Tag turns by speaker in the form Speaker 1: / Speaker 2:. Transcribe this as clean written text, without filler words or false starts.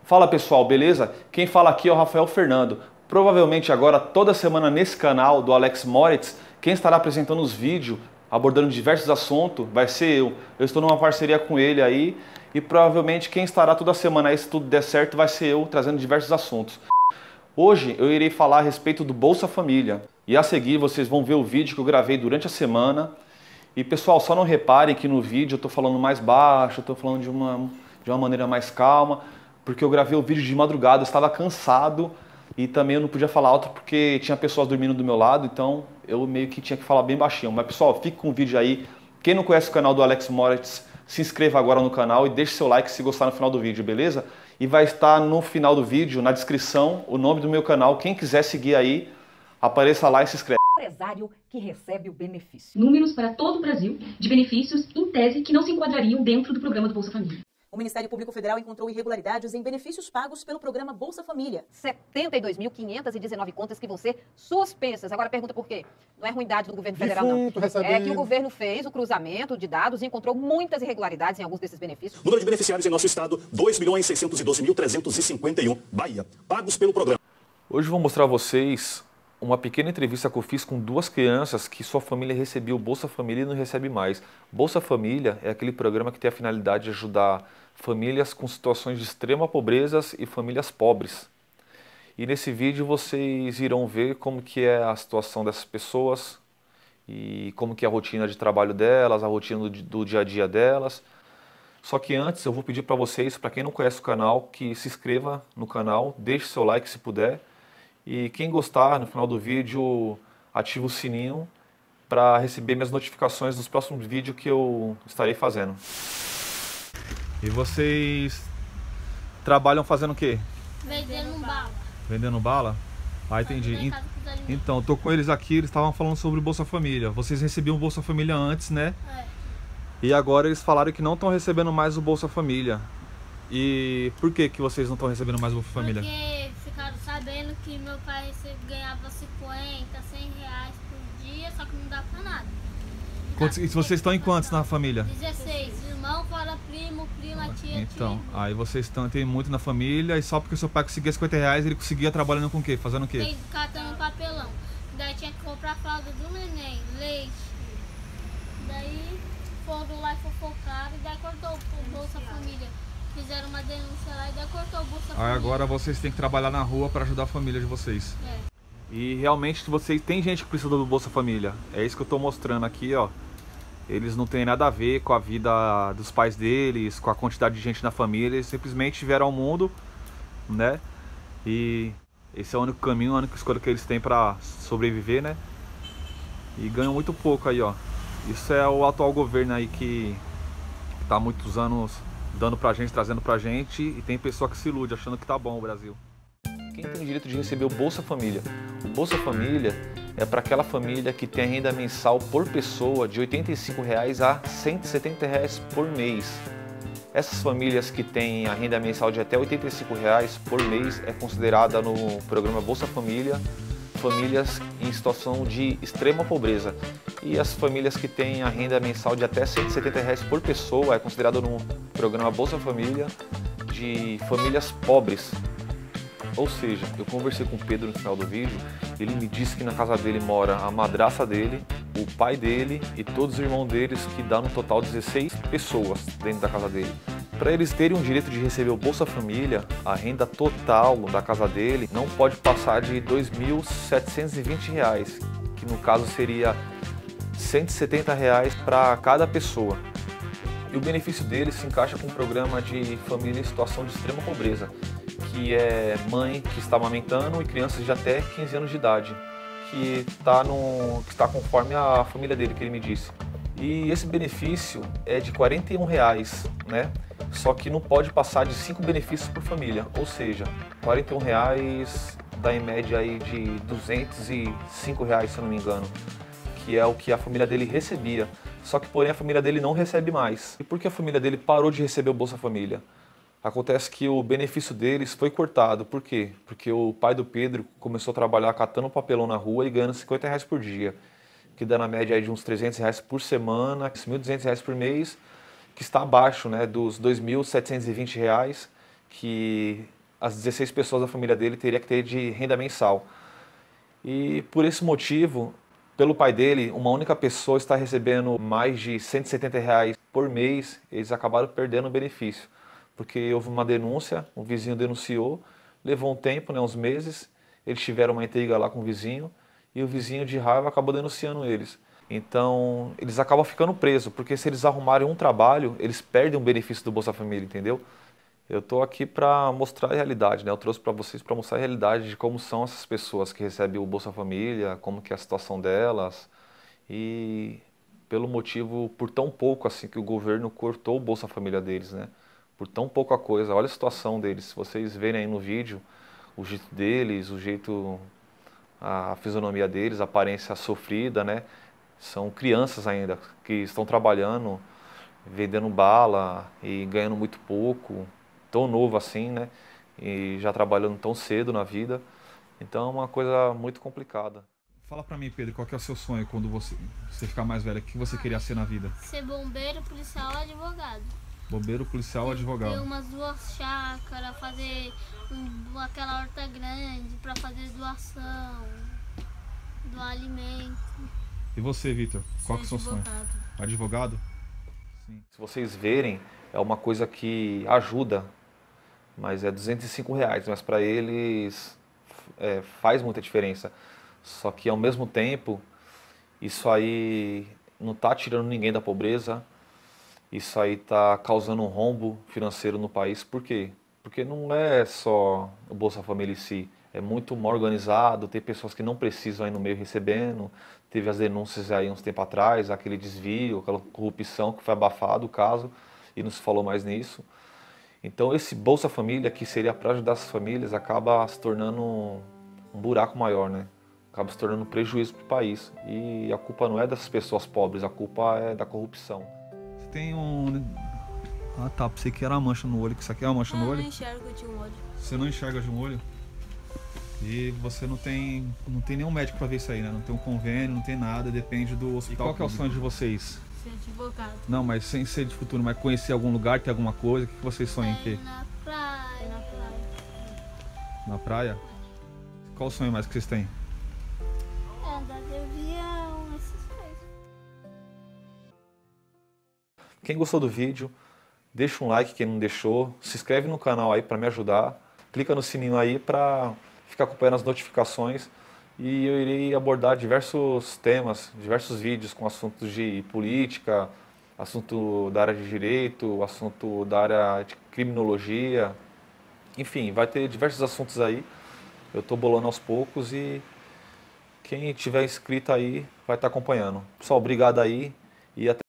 Speaker 1: Fala pessoal, beleza? Quem fala aqui é o Rafael Fernando. Provavelmente agora, toda semana nesse canal do Alex Moritz, quem estará apresentando os vídeos, abordando diversos assuntos, vai ser eu. Eu estou numa parceria com ele aí e provavelmente quem estará toda semana aí, se tudo der certo, vai ser eu, trazendo diversos assuntos. Hoje eu irei falar a respeito do Bolsa Família e a seguir vocês vão ver o vídeo que eu gravei durante a semana. E pessoal, só não reparem que no vídeo eu estou falando mais baixo, eu estou falando de uma maneira mais calma, porque eu gravei o vídeo de madrugada, eu estava cansado e também eu não podia falar alto porque tinha pessoas dormindo do meu lado, então eu meio que tinha que falar bem baixinho. Mas pessoal, fique com o vídeo aí. Quem não conhece o canal do Alex Moritz, se inscreva agora no canal e deixe seu like se gostar no final do vídeo, beleza? E vai estar no final do vídeo, na descrição, o nome do meu canal. Quem quiser seguir aí, apareça lá e se inscreve.
Speaker 2: Empresário que recebe o benefício.
Speaker 3: Números para todo o Brasil de benefícios, em tese, que não se enquadrariam dentro do programa do Bolsa Família.
Speaker 4: O Ministério Público Federal encontrou irregularidades em benefícios pagos pelo programa Bolsa Família.
Speaker 2: 72.519 contas que vão ser suspensas. Agora pergunta por quê? Não é ruindade do governo federal, não. É que o governo fez o cruzamento de dados e encontrou muitas irregularidades em alguns desses benefícios.
Speaker 5: Número de beneficiários em nosso estado, 2.612.351. Bahia, pagos pelo programa.
Speaker 1: Hoje eu vou mostrar a vocês uma pequena entrevista que eu fiz com duas crianças que sua família recebia o Bolsa Família e não recebe mais. Bolsa Família é aquele programa que tem a finalidade de ajudar famílias com situações de extrema pobreza e famílias pobres. E nesse vídeo vocês irão ver como que é a situação dessas pessoas e como que é a rotina de trabalho delas, a rotina do dia a dia delas. Só que antes eu vou pedir para vocês, para quem não conhece o canal, que se inscreva no canal, deixe seu like se puder. E quem gostar, no final do vídeo, ativa o sininho para receber minhas notificações dos próximos vídeos que eu estarei fazendo. E vocês trabalham fazendo o quê?
Speaker 6: Vendendo bala.
Speaker 1: Vendendo bala? Ah, entendi. Então, tô com eles aqui, eles estavam falando sobre o Bolsa Família. Vocês recebiam o Bolsa Família antes, né?
Speaker 6: É.
Speaker 1: E agora eles falaram que não estão recebendo mais o Bolsa Família. E por que vocês não estão recebendo mais o Bolsa Família?
Speaker 6: Porque ficaram sabendo que meu pai ganhava 50, 100 reais por dia, só que não dá pra nada.
Speaker 1: E vocês estão em quantos na família?
Speaker 6: 16, irmão, fora primo, prima, tia,
Speaker 1: Então,
Speaker 6: tio.
Speaker 1: aí vocês tem muito na família e só porque o seu pai conseguia 50 reais, ele conseguia trabalhando com o quê? Fazendo o quê?
Speaker 6: Tem catando papelão. Daí tinha que comprar fralda do neném, leite. Daí foram lá e fofocaram e daí cortou o Bolsa Família. Fizeram uma denúncia lá e daí cortou o Bolsa Família.
Speaker 1: Aí agora vocês têm que trabalhar na rua para ajudar a família de vocês.
Speaker 6: É.
Speaker 1: E realmente vocês tem gente que precisa do Bolsa Família. É isso que eu tô mostrando aqui, ó. Eles não têm nada a ver com a vida dos pais deles, com a quantidade de gente na família. Eles simplesmente vieram ao mundo, né? E esse é o único caminho, a única escolha que eles têm para sobreviver, né? E ganham muito pouco aí, ó. Isso é o atual governo aí que tá há muitos anos dando pra gente, trazendo pra gente, e tem pessoa que se ilude achando que tá bom o Brasil. Quem tem direito de receber o Bolsa Família? O Bolsa Família é para aquela família que tem a renda mensal por pessoa de R$ 85 a R$ 170 por mês. Essas famílias que têm a renda mensal de até R$ 85 por mês é considerada no programa Bolsa Família famílias em situação de extrema pobreza. E as famílias que têm a renda mensal de até R$ 170 por pessoa é considerada no programa Bolsa Família de famílias pobres. Ou seja, eu conversei com o Pedro no final do vídeo, ele me disse que na casa dele mora a madraça dele, o pai dele e todos os irmãos deles, que dá no total 16 pessoas dentro da casa dele. Para eles terem o direito de receber o Bolsa Família, a renda total da casa dele não pode passar de R$ 2.720, que no caso seria R$ 170 para cada pessoa. E o benefício dele se encaixa com um programa de família em situação de extrema pobreza, que é mãe que está amamentando e crianças de até 15 anos de idade, que está conforme a família dele, que ele me disse. E esse benefício é de R$ 41, né? Só que não pode passar de 5 benefícios por família, ou seja, R$ 41 dá em média aí de R$ 205, se eu não me engano, que é o que a família dele recebia. Só que, porém, a família dele não recebe mais. E por que a família dele parou de receber o Bolsa Família? Acontece que o benefício deles foi cortado. Por quê? Porque o pai do Pedro começou a trabalhar catando papelão na rua e ganhando R$ 50 por dia, que dá na média aí de uns R$ 300 por semana, R$ 1.200 por mês, que está abaixo, né, dos R$ 2.720, que as 16 pessoas da família dele teria que ter de renda mensal. E por esse motivo, pelo pai dele, uma única pessoa está recebendo mais de R$ 170 por mês, eles acabaram perdendo o benefício. Porque houve uma denúncia, o vizinho denunciou, levou um tempo, né, uns meses, eles tiveram uma intriga lá com o vizinho, e o vizinho de raiva acabou denunciando eles. Então, eles acabam ficando presos, porque se eles arrumarem um trabalho, eles perdem o benefício do Bolsa Família, entendeu? Eu estou aqui para mostrar a realidade, né? Eu trouxe para vocês para mostrar a realidade de como são essas pessoas que recebem o Bolsa Família, como que é a situação delas, e pelo motivo, por tão pouco assim, que o governo cortou o Bolsa Família deles, né? Por tão pouca coisa, olha a situação deles, se vocês verem aí no vídeo, o jeito deles, o jeito, a fisionomia deles, a aparência sofrida, né? São crianças ainda, que estão trabalhando, vendendo bala e ganhando muito pouco, tão novo assim, né? E já trabalhando tão cedo na vida. Então é uma coisa muito complicada. Fala pra mim, Pedro, qual que é o seu sonho quando você ficar mais velho? O que você queria ser na vida?
Speaker 6: Ser bombeiro, policial ou advogado.
Speaker 1: Bombeiro, policial ou advogado?
Speaker 6: Ter umas 2 chácaras, fazer aquela horta grande para fazer doação do alimento.
Speaker 1: E você, Vitor? Qual que é o seu sonho? Advogado? Sim. Se vocês verem, é uma coisa que ajuda, mas é R$ 205, mas para eles faz muita diferença. Só que ao mesmo tempo, isso aí não está tirando ninguém da pobreza, isso aí está causando um rombo financeiro no país. Por quê? Porque não é só o Bolsa Família em si, é muito mal organizado, tem pessoas que não precisam aí no meio recebendo, teve as denúncias aí uns tempo atrás, aquele desvio, aquela corrupção que foi abafado o caso e não se falou mais nisso. Então esse Bolsa Família, que seria para ajudar as famílias, acaba se tornando um buraco maior, né? Acaba se tornando um prejuízo para o país. E a culpa não é das pessoas pobres, a culpa é da corrupção. Você tem um... Ah tá, pensei que era uma mancha no olho, que isso aqui é uma mancha no olho?
Speaker 7: Eu não enxergo de um olho.
Speaker 1: Você não enxerga de um olho? E você não tem nenhum médico para ver isso aí, né? Não tem um convênio, não tem nada, depende do hospital. E qual que é o sonho de vocês?
Speaker 7: Ser advogado.
Speaker 1: Não, mas sem ser de futuro, mas conhecer algum lugar, ter alguma coisa, o que vocês sonham aqui?
Speaker 6: Na praia.
Speaker 7: Na praia.
Speaker 1: Na praia? Qual o sonho mais que vocês têm?
Speaker 6: Andar de avião, essas coisas.
Speaker 1: Quem gostou do vídeo, deixa um like, quem não deixou, se inscreve no canal aí para me ajudar, clica no sininho aí para ficar acompanhando as notificações e eu irei abordar diversos temas, diversos vídeos com assuntos de política, assunto da área de direito, assunto da área de criminologia, enfim, vai ter diversos assuntos aí, eu estou bolando aos poucos e quem tiver inscrito aí vai estar acompanhando. Pessoal, obrigado aí e até